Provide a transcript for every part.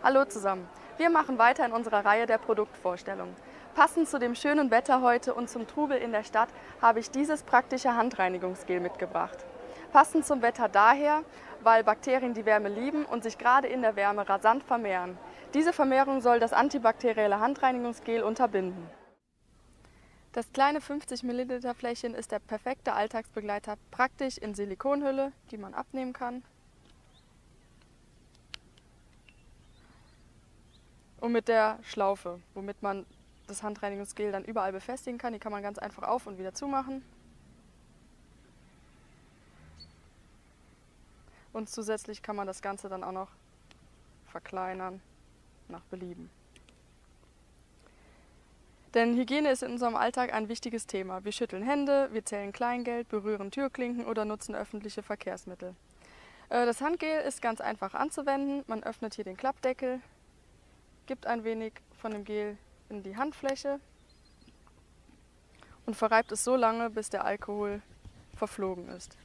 Hallo zusammen. Wir machen weiter in unserer Reihe der Produktvorstellung. Passend zu dem schönen Wetter heute und zum Trubel in der Stadt habe ich dieses praktische Handreinigungsgel mitgebracht. Passend zum Wetter daher, weil Bakterien die Wärme lieben und sich gerade in der Wärme rasant vermehren. Diese Vermehrung soll das antibakterielle Handreinigungsgel unterbinden. Das kleine 50 ml Fläschchen ist der perfekte Alltagsbegleiter, praktisch in Silikonhülle, die man abnehmen kann. Und mit der Schlaufe, womit man das Handreinigungsgel dann überall befestigen kann. Die kann man ganz einfach auf und wieder zumachen. Und zusätzlich kann man das Ganze dann auch noch verkleinern nach Belieben. Denn Hygiene ist in unserem Alltag ein wichtiges Thema. Wir schütteln Hände, wir zählen Kleingeld, berühren Türklinken oder nutzen öffentliche Verkehrsmittel. Das Handgel ist ganz einfach anzuwenden. Man öffnet hier den Klappdeckel, gibt ein wenig von dem Gel in die Handfläche und verreibt es so lange, bis der Alkohol verflogen ist.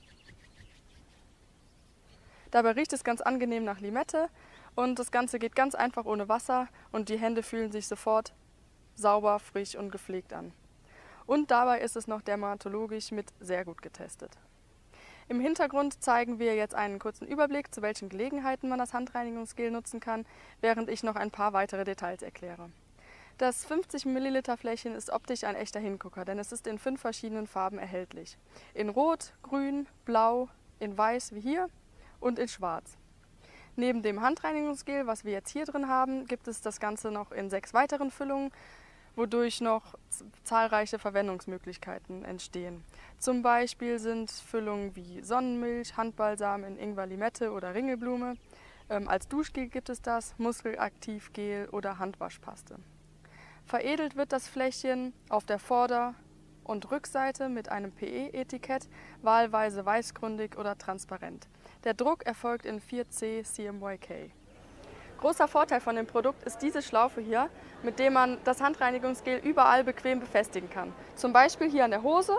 Dabei riecht es ganz angenehm nach Limette und das Ganze geht ganz einfach ohne Wasser und die Hände fühlen sich sofort sauber, frisch und gepflegt an. Und dabei ist es noch dermatologisch mit sehr gut getestet. Im Hintergrund zeigen wir jetzt einen kurzen Überblick, zu welchen Gelegenheiten man das Handreinigungsgel nutzen kann, während ich noch ein paar weitere Details erkläre. Das 50 ml Fläschchen ist optisch ein echter Hingucker, denn es ist in 5 verschiedenen Farben erhältlich. In Rot, Grün, Blau, in Weiß wie hier und in Schwarz. Neben dem Handreinigungsgel, was wir jetzt hier drin haben, gibt es das Ganze noch in 6 weiteren Füllungen, wodurch noch zahlreiche Verwendungsmöglichkeiten entstehen. Zum Beispiel sind Füllungen wie Sonnenmilch, Handbalsam in Ingwer, Limette oder Ringelblume. Als Duschgel gibt es das, Muskelaktivgel oder Handwaschpaste. Veredelt wird das Fläschchen auf der Vorder- und Rückseite mit einem PE-Etikett, wahlweise weißgründig oder transparent. Der Druck erfolgt in 4C CMYK. Großer Vorteil von dem Produkt ist diese Schlaufe hier, mit dem man das Handreinigungsgel überall bequem befestigen kann. Zum Beispiel hier an der Hose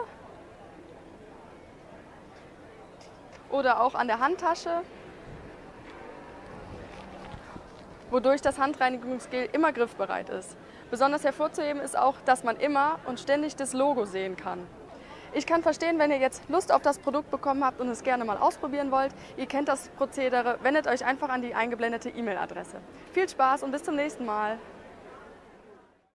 oder auch an der Handtasche, wodurch das Handreinigungsgel immer griffbereit ist. Besonders hervorzuheben ist auch, dass man immer und ständig das Logo sehen kann. Ich kann verstehen, wenn ihr jetzt Lust auf das Produkt bekommen habt und es gerne mal ausprobieren wollt. Ihr kennt das Prozedere, wendet euch einfach an die eingeblendete E-Mail-Adresse. Viel Spaß und bis zum nächsten Mal!